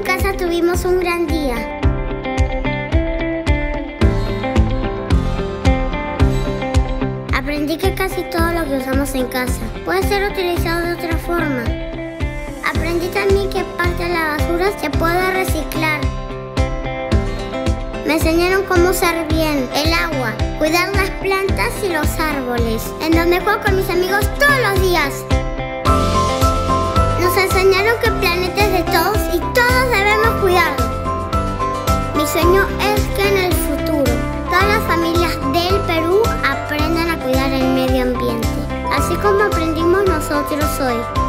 casa tuvimos un gran día. Aprendí que casi todo lo que usamos en casa puede ser utilizado de otra forma. Aprendí también que parte de la basura se puede reciclar. Me enseñaron cómo usar bien el agua, cuidar las plantas y los árboles, en donde juego con mis amigos todos los días. Nos enseñaron que el planeta es de todos y todos debemos cuidarlo. Mi sueño es que en el futuro todas las familias del Perú aprendan a cuidar el medio ambiente, así como aprendimos nosotros hoy.